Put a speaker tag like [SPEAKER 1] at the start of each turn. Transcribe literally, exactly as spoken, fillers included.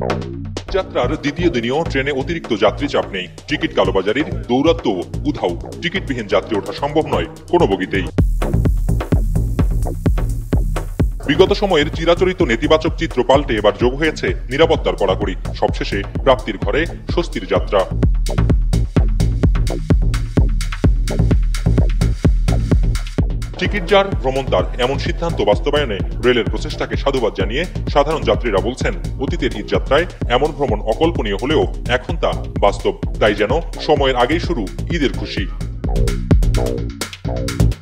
[SPEAKER 1] যাত্রার দ্বিতীয় দিনেও ট্রেনে অতিরিক্ত যাত্রী চাপ নেই। টিকিট কালোবাজারির দৌরাত্ম্য উধাও। টিকিটবিহীন যাত্রী ওঠা সম্ভব নয় কোনো বগিতেই। বিগত সময়ের চিরাচরিত নেতিবাচক চিত্র পাল্টে এবার যোগ হয়েছে নিরাপত্তার কড়াকড়ি। সবশেষে প্রাপ্তির ঘরে স্বস্তির যাত্রা। টিকিট যার ভ্রমণ তার, এমন সিদ্ধান্ত বাস্তবায়নে রেলের প্রচেষ্টাকে সাধুবাদ জানিয়ে সাধারণ যাত্রীরা বলছেন, অতীতের ঈদ যাত্রায় এমন ভ্রমণ অকল্পনীয় হলেও এখন তা বাস্তব। তাই যেন সময়ের আগেই শুরু ঈদের খুশি।